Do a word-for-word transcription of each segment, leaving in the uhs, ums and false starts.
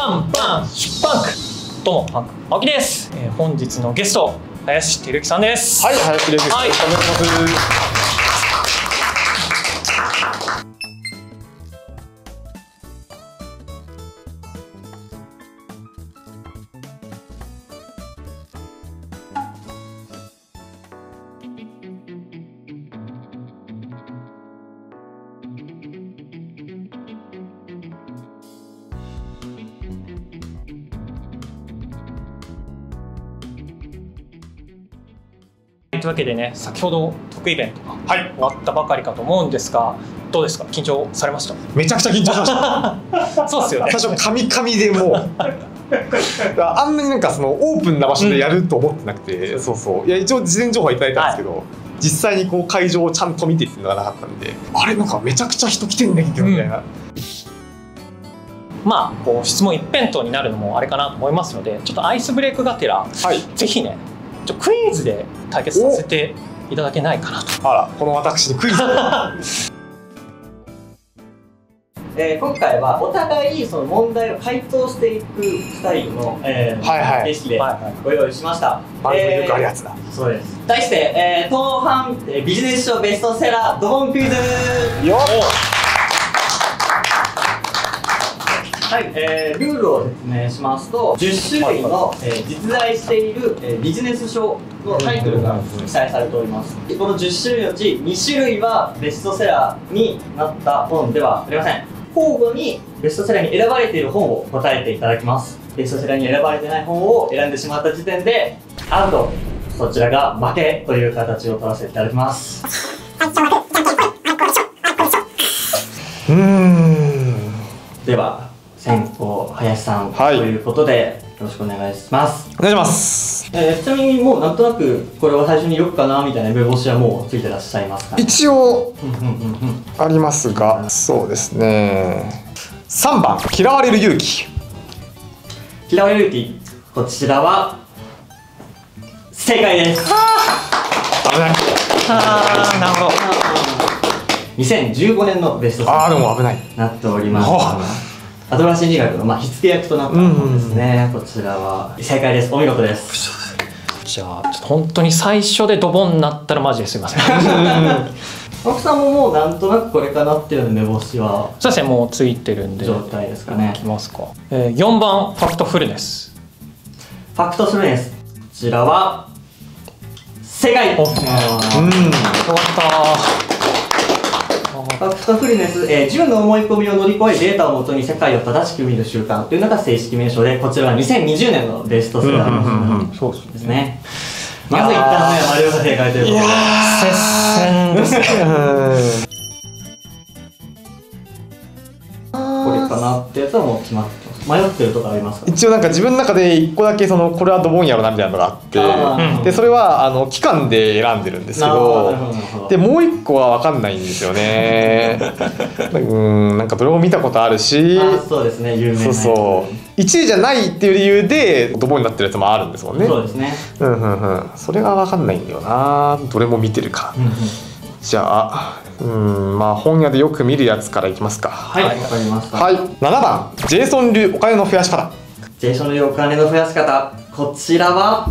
バンバンシュパンク。どうもパンク青木です、えー、本日のゲスト林照之さんです。 はい、林照之です。 はい、お願いします。というわけでね、先ほど特イベントが終わったばかりかと思うんですが、どうですか、緊張されました？ めちゃくちゃ緊張しましたそうですよね。最初カミカミでもうあんなになんかそのオープンな場所でやると思ってなくて、うん、そうそういや一応事前情報はいただいたんですけど、はい、実際にこう会場をちゃんと見てっていうのがなかったんで、あれなんかめちゃくちゃ人来てんねんけどみたいな、うん、 まあこう質問一辺倒になるのもあれかなと思いますので、ちょっとアイスブレイクがてら、はい、ぜひねちょクイズで対決させていただけないかなと。 あら、この私にクイズえー、今回はお互いその問題を回答していくスタイルの形式でご用意しました。 番組よくあるやつだ。 そうです。題して、えー、東販ビジネス書ベストセラードボンクイズよっ。はい、えー、ルールを説明しますと、じゅっしゅるいの、えー、実在している、えー、ビジネス書のタイトルが記載されております。このじゅっしゅるいのうちにしゅるいはベストセラーになった本ではありません。交互にベストセラーに選ばれている本を答えていただきます。ベストセラーに選ばれてない本を選んでしまった時点でアウト、そちらが負けという形を取らせていただきます。 うーん、 では先攻林さん、はい、ということでよろしくお願いします。 お願いします。 えー、ちなみにもうなんとなくこれは最初に言おうかなみたいな目星はもうついてらっしゃいますかね？ 一応ありますが、そうですね。さんばん嫌われる勇気。 嫌われる勇気、こちらは正解です。 危ない。 ああ、なるほど。 にせんじゅうごねんのベストセラーになっております。アドラー心理学のまあ火付け役となったものですね。こちらは正解です。お見事です。 じゃあちょっと本当に最初でドボンになったらマジですいません。 奥さんももうなんとなくこれかなっていう目星はそうですね、もうついてるんで状態ですかね。 いきますか。えー、よんばんファクトフルネス。 ファクトフルネス、こちらは正解。おっ、うん、よかった。ファクトフルネス、えー、じゅうの思い込みを乗り越えデータをもとに世界を正しく見る習慣というのが正式名称で、こちらはにせんにじゅうねんのベストセラーですね。まず一旦目は丸が正解ということで、接戦ですね。これかなってやつはもう決まってます。迷ってるとかありますか？ 一応なんか自分の中で一個だけそのこれはドボンやろなみたいなのがあって、でそれはあの期間で選んでるんですけど、でもう一個は分かんないんですよね。うん、なんかどれも見たことあるし、 そうですね、有名な。 そうそう、いちいじゃないっていう理由でドボンになってるやつもあるんですもんね。 そうですね。 うんうんうん、それが分かんないんだよな。どれも見てるか。じゃあ、うん、まあ本屋でよく見るやつからいきますか。 はい、わかりました。 はい、ななばんジェイソン流お金の増やし方。 ジェイソン流お金の増やし方、こちらは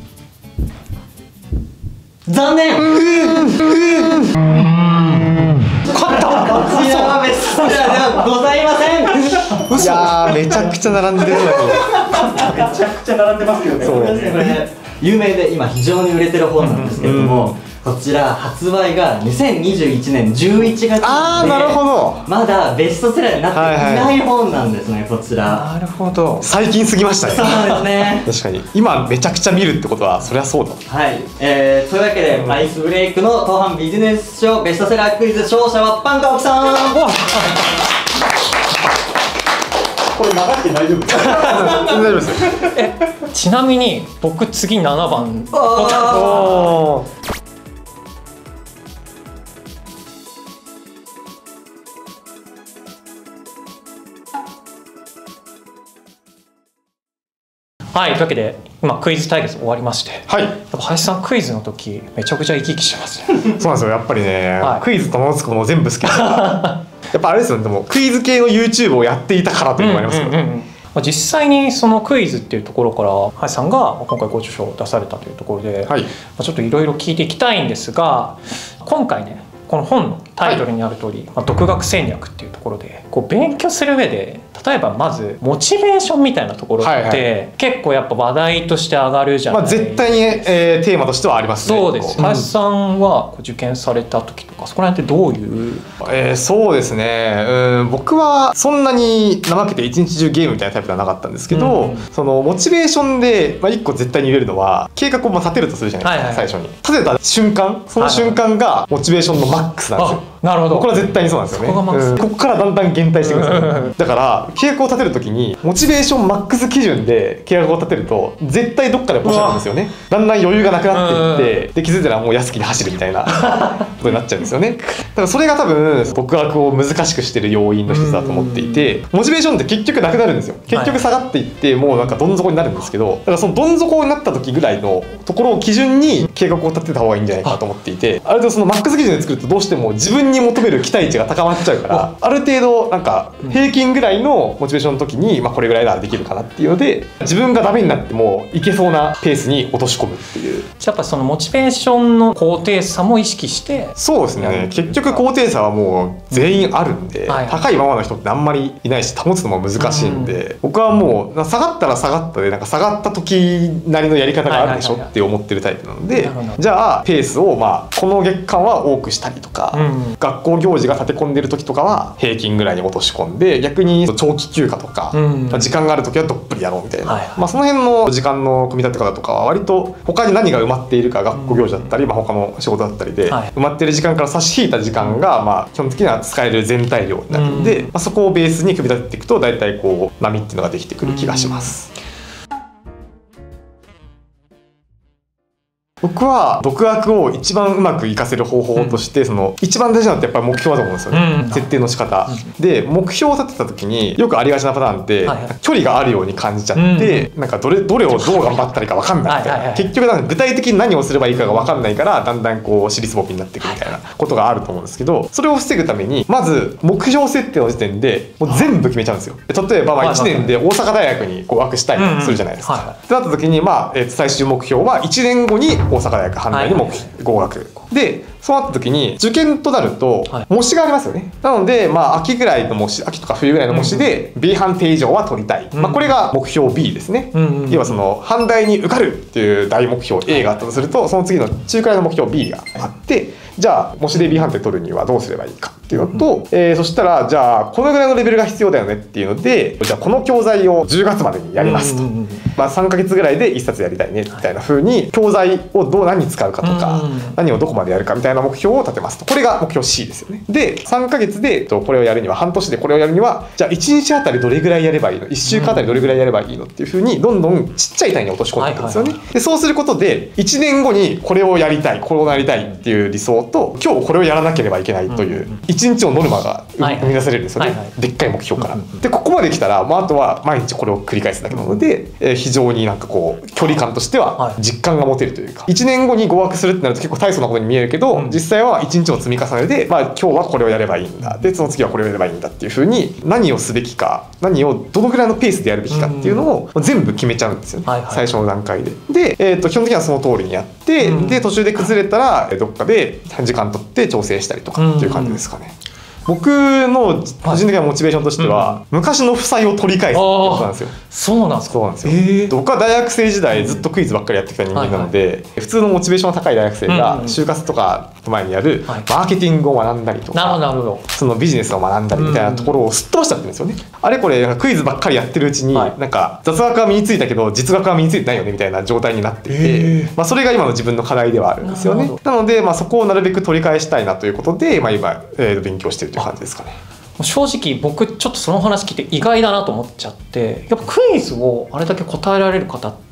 残念。 勝った。 こちらはベストセラーではございません。 いやー、めちゃくちゃ並んでるのに。 めちゃくちゃ並んでますけどね。そうですね、これ有名で今非常に売れてる本なんですけれども、こちら発売がにせんにじゅういちねんじゅういちがつで、 あー、なるほど、 まだベストセラーになっていない本なんですね、こちら。 なるほど、最近すぎましたね。 そうですね。 確かに今めちゃくちゃ見るってことはそりゃそうだ。 はい、えー、というわけで、うん、アイスブレイクの東販ビジネス書ベストセラークイズ勝者はパンク青木さん。これ流して大丈夫ですか？ 大丈夫です。 え、ちなみに僕次ななばん。 おー、 はい、というわけで今クイズ対決終わりまして、 はい、 やっぱ林さんクイズの時めちゃくちゃ生き生きしてますね。 そうなんですよ、やっぱりね、はい、クイズと名の付くもの全部好きだからやっぱあれですよね、でもクイズ系の ユーチューブ をやっていたからというのもありますよね。 まあ、実際にそのクイズっていうところから林さんが今回ご著書を出されたというところで、はい、まあ、ちょっといろいろ聞いていきたいんですが、今回ねこの本のタイトルにある通り、はい、まあ、独学戦略っていうところでこう勉強する上で、例えばまずモチベーションみたいなところって、はいはい、結構やっぱ話題として上がるじゃないですか。 まあ、絶対に、えー、テーマとしてはありますね。 そうです。林さんは受験された時とかそこら辺ってどういう、 えー、そうですね、うん、僕はそんなに怠けて一日中ゲームみたいなタイプではなかったんですけど、うん、そのモチベーションで、まあ、いっこ絶対に言えるのは計画をまあ立てるとするじゃないですか、はいはい、最初に立てた瞬間、その瞬間がモチベーションのマックスなんですよ。 なるほど。 これは絶対にそうなんですよね。ここが、うん、ここからだんだん減退していくんですよ。だから計画を立てるときにモチベーションマックス基準で計画を立てると絶対どっかでポシャるんですよね。だんだん余裕がなくなっていって、で気づいたらもう安きに走るみたいなことになっちゃうんですよね。だからそれが多分独学を難しくしてる要因の一つだと思っていて、モチベーションって結局なくなるんですよ。結局下がっていってもうなんかどん底になるんですけど、だからそのどん底になった時ぐらいのところを基準に計画を立てた方がいいんじゃないかと思っていて、ある程度そのマックス基準で作るとどうしても自分に求める期待値が高まっちゃうから、ある程度なんか平均ぐらいのモチベーションの時に、まあ、これぐらいならできるかなっていうので、自分がダメになってもいけそうなペースに落とし込むっていう。 やっぱそのモチベーションの高低差も意識して。 そうですね、結局高低差はもう全員あるんで、うん、はい、高いままの人ってあんまりいないし保つのも難しいんで、うん、僕はもう下がったら下がったでなんか下がった時なりのやり方があるでしょって思ってるタイプなので、じゃあペースをまあこの月間は多くしたりとか、うん、学校行事が立て込んでる時とかは平均ぐらいに落とし込んで、逆に長期休暇とか、うん、時間がある時はどっぷりやろうみたいな、はいはい、まあ、その辺の時間の組み立て方とかは割と他に何が埋まっているか、学校行事だったり、まあ、他の仕事だったりで、はい、埋まっている時間から差し引いた時間がまあ基本的には使える全体量になるので、うん、まあ、そこをベースに組み立てていくと大体こう波っていうのができてくる気がします。うん、僕は独学を一番うまく活かせる方法として、うん、その一番大事なのってやっぱり目標だと思うんですよね、うん、設定の仕方、うん、で目標を立てた時によくありがちなパターンって、はいはい、距離があるように感じちゃって、うん、なんかどれどれをどう頑張ったらいいか分かんないみたいな、はいはいはい、結局なんか具体的に何をすればいいかが分かんないからだんだんこう尻すぼみになっていくみたいなことがあると思うんですけど、それを防ぐためにまず目標設定の時点でもう全部決めちゃうんですよ。例えばまあいちねんで大阪大学に合格したいとするじゃないですか、うんうん、はいはい、ってなった時にまあ最終目標はいちねんごに大阪大学阪大に合格で、そうなった時に受験となると模試がありますよね。なのでまあ秋ぐらいの模試、秋とか冬ぐらいの模試で ビー 判定以上は取りたい、うん、まあ、これが目標 ビー ですね、うんうんうん、要はその阪大に受かるっていう大目標 エー があったとすると、その次の中くらいの目標 ビー があって、じゃあ模試で ビー 判定取るにはどうすればいいかっていうのと、うん、えー、そしたらじゃあこのぐらいのレベルが必要だよねっていうので、じゃあこの教材をじゅうがつまでにやりますと、うんうんうん、まあ、さんかげつぐらいでいっさつやりたいねみたいな風に教材をどう何に使うかとか、うんうん、何をどこまでやるかみたいな目標を立てますと、これが目標 シー ですよね。でさんかげつでこれをやるには、半年でこれをやるにはじゃあいちにちあたりどれぐらいやればいいの、いっしゅうかんあたりどれぐらいやればいいのっていう風にどんどんちっちゃい単位に落とし込んでいくんですよね、はいはいはい、でそうすることでいちねんごにこれをやりたい、これをやりたいっていう理想と、今日これをやらなければいけないといういちにちのノルマが生み出されるんですよね、はいはい、でっかい目標から、うんうん、でここまで来たら、まあ、あとは毎日これを繰り返すだけなので、えー、非常になんかこう距離感としては実感が持てるというか、はい、いちねんごに合格するってなると結構大層なことに見えるけど、うん、実際はいちにちの積み重ねで、まあ、今日はこれをやればいいんだ、でその次はこれをやればいいんだっていう風に、何をすべきか、何をどのぐらいのペースでやるべきかっていうのを全部決めちゃうんですよね、はいはい、最初の段階で。で、えー、と基本的にはその通りにやって、うん、で途中で崩れたらどっかで時間取って調整したりとかっていう感じですかね。僕の個人的なモチベーションとしては、はい、うん、昔の負債を取り返すってことなんですよ。 そうなんですか。 そうなんですよ、えー、僕は大学生時代ずっとクイズばっかりやってきた人間なので、はいはい、普通のモチベーションの高い大学生が就活とか前にやるマーケティングを学んだりとか、はい、なるほど、そのビジネスを学んだりみたいなところをすっ飛ばしちゃってるんですよね、うん、あれこれなんかクイズばっかりやってるうちに、はい、なんか雑学は身についたけど実学は身についてないよねみたいな状態になっていて、えーまあ、それが今の自分の課題ではあるんですよね。なので、まあ、そこをなるべく取り返したいなということで、まあ、今、えー、勉強してるという感じですかね。 正直僕ちょっとその話聞いて意外だなと思っちゃって、やっぱクイズをあれだけ答えられる方っ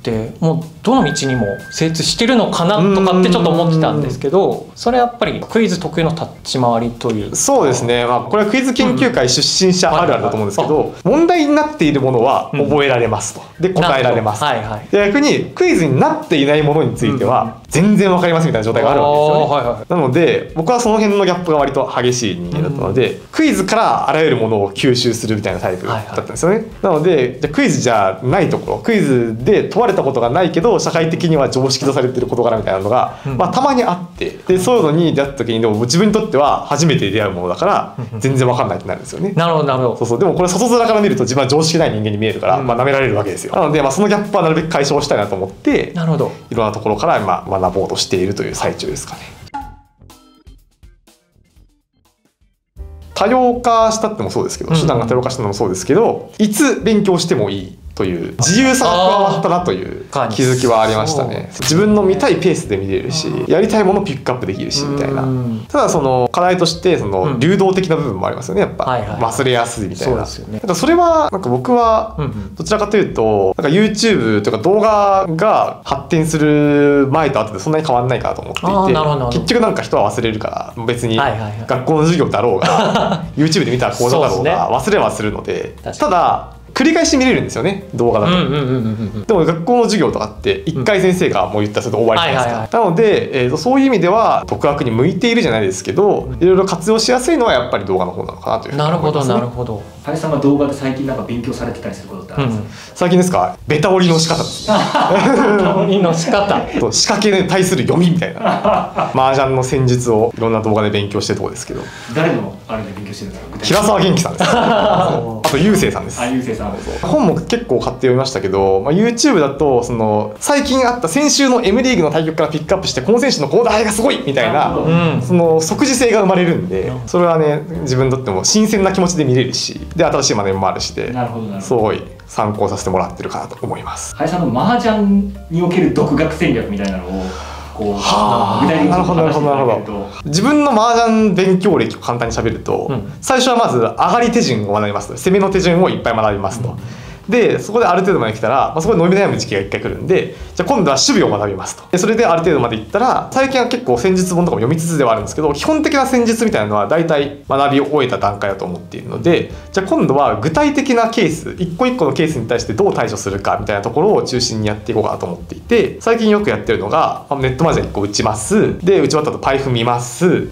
ってもうどの道にも精通してるのかなとかってちょっと思ってたんですけど、それはやっぱりクイズ特有の立ち回りという。 そうですね、まあ、これはクイズ研究会出身者あるあるだと思うんですけど、問題になっているものは覚えられますと、で答えられますと、はいはい、で逆にクイズになっていないものについては全然わかりませんみたいな状態があるわけですよね、はいはい、なので僕はその辺のギャップが割と激しい人間だったので、うん、クイズからあらゆるものを吸収するみたいなタイプだったんですよね、はいはい、なのでじゃクイズじゃないところ、クイズで問われたことがないけど社会的には常識とされている事柄みたいなのが、うん、まあ、たまにあって、でそういうのに出会った時にでも自分にとっては初めて出会うものだから全然わかんないってなるんですよね。 なるほどなるほど。 そうそう、でもこれ外面から見ると自分は常識ない人間に見えるから、うん、まあ、舐められるわけですよ。なので、まあ、そのギャップはなるべく解消したいなと思って、なるほど、いろんなところから今学ぼうとしているという最中ですかね。多様化したってもそうですけど、手段が多様化したのもそうですけど、いつ勉強してもいいという自由さが加わったなという気づきはありましたね。自分の見たいペースで見れるし、やりたいものをピックアップできるしみたいな。ただその課題としてその流動的な部分もありますよね、やっぱ忘れやすいみたいな。なんかそれはなんか僕はどちらかというとなんか YouTube とか動画が発展する前と後でそんなに変わらないかなと思っていて、結局なんか人は忘れるから別に学校の授業だろうがYouTube で見た講座だろうが忘れはするので、ただ繰り返し見れるんですよね、動画だと。でも学校の授業とかって一回先生がもう言ったらそれで終わりじゃないですか。なので、えー、とそういう意味では独学に向いているじゃないですけど、いろいろ活用しやすいのはやっぱり動画の方なのかなというふうに思いますね。 なるほどなるほど。 林さんは動画で最近なんか勉強されてたりすることってあるんですか？うん、 最近ですか、ベタ折りの仕方ですね。 ベタ折りの仕方仕掛けに対する読みみたいな麻雀の戦術をいろんな動画で勉強してるところですけど。 誰のあれで勉強してるんですか？ 平沢元気さんです。あとゆうせいさんです。 あ、ゆうせいさん。 本も結構買って読みましたけど、まあ、YouTube だとその最近あった先週の M リーグの対局からピックアップしてこの選手のこの打合がすごいみたいな、うん、その即時性が生まれるんで、それはね自分にとっても新鮮な気持ちで見れるし、で新しい学びもあるしで、すごい参考させてもらってるかなと思います。 林さんの麻雀における独学戦略みたいなのをこうはあ、なるほどなるほどなるほど。自分の麻雀勉強歴を簡単に喋ると、うん、最初はまず上がり手順を学びますと、攻めの手順をいっぱい学びますと。うん、でそこである程度まで来たら、まあ、そこで伸び悩む時期が一回来るんで、じゃあ今度は守備を学びますと。でそれである程度までいったら、最近は結構戦術本とかも読みつつではあるんですけど、基本的な戦術みたいなのは大体学びを終えた段階だと思っているので、じゃあ今度は具体的なケース、一個一個のケースに対してどう対処するかみたいなところを中心にやっていこうかなと思っていて、最近よくやってるのがネット麻雀いっこ打ちます。で打ち終わった後パイフ見ます。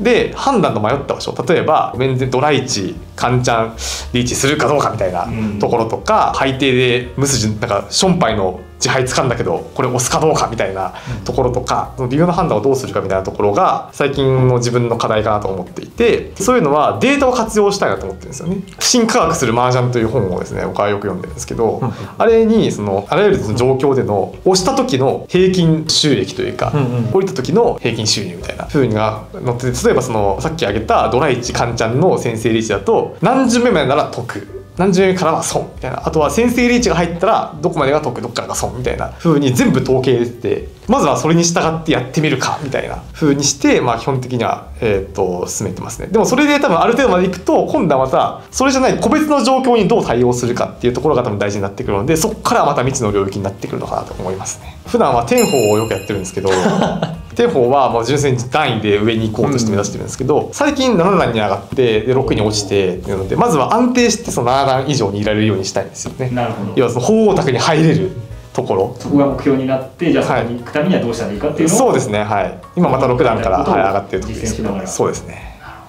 で判断の迷った場所、例えば面前ドライチカンチャンリーチするかどうかみたいなところとか、配定でムスなんかションパイの自敗つかんだけどこれ押すかどうかみたいなところとか、その微妙な判断をどうするかみたいなところが最近の自分の課題かなと思っていて、そういうのはデータを活用したいなと思ってるんですよね。新科学する麻雀という本をですね、僕はよく読んでるんですけど、うん、あれにそのあらゆる状況での押した時の平均収益というか、うんうん、降りた時の平均収入みたいな風にが載ってて、例えばそのさっき挙げたドライチカンチャンの先制リーチだと何巡目までなら得、何十円からは損みたいな、あとは先制リーチが入ったらどこまでが得、どこからが損みたいな風に全部統計出てて、まずはそれに従ってやってみるかみたいな風にして、まあ基本的にはえっと進めてますね。でもそれで多分ある程度までいくと、今度はまたそれじゃない個別の状況にどう対応するかっていうところが多分大事になってくるので、そこからまた未知の領域になってくるのかなと思いますね。普段は天宝をよくやってるんですけど天宝はもう純粋に段位で上に行こうとして目指してるんですけど、最近なな段に上がってでろくに落ちてっていうので、まずは安定してそのなな段以上にいられるようにしたいんですよね。 なるほど。 要はその鳳凰卓に入れるところ、 そこが目標になって、じゃあそこに行くためにはどうしたらいいかっていうのを、 そうですね、はい、今またろく段から、はい、上がってる時ですけど、そうですね。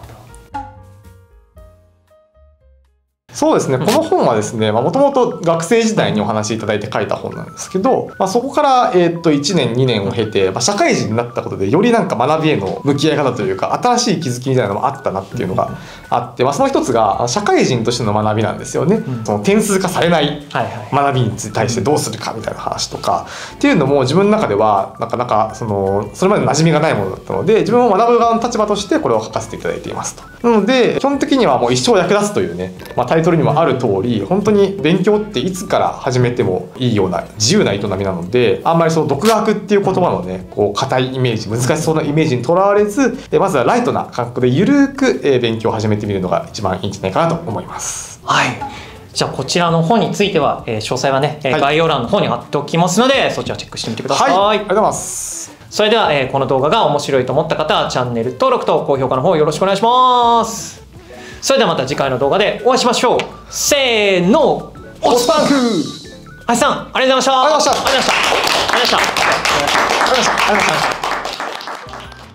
そうですね、この本はですね、もともと学生時代にお話しいただいて書いた本なんですけど、まあ、そこから、えー、といちねんにねんを経て、まあ、社会人になったことでよりなんか学びへの向き合い方というか新しい気づきみたいなのもあったなっていうのがあって、まあ、その一つが社会人としての学びなんですよね、うん、その点数化されない学びに対してどうするかみたいな話とかっていうのも自分の中ではなかなかそのそれまで馴染みがないものだったので、自分も学ぶ側の立場としてこれを書かせていただいていますと。なので基本的にはもう一生役立つというね、まあ、タイトルにもある通り、本当に勉強っていつから始めてもいいような自由な営みなので、あんまりその独学っていう言葉のねこう硬いイメージ、難しそうなイメージにとらわれず、まずはライトな感覚でゆるく勉強を始めてみるのが一番いいんじゃないかなと思います。 はい、 じゃあこちらの本については、えー、詳細はね、はい、概要欄の方に貼っておきますので、そちらチェックしてみてください。 はい、ありがとうございます。 それでは、えー、この動画が面白いと思った方はチャンネル登録と高評価の方よろしくお願いします。それではまた次回の動画でお会いしましょう。せーの、 オスパンク。 林さん、ありがとうございました。 ありがとうございました。 ありがとうございました。ありがとうございました。ありがとうございました。ありがとうございま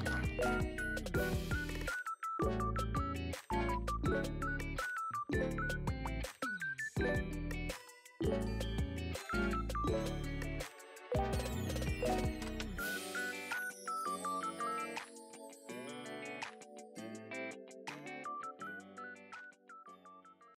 した。you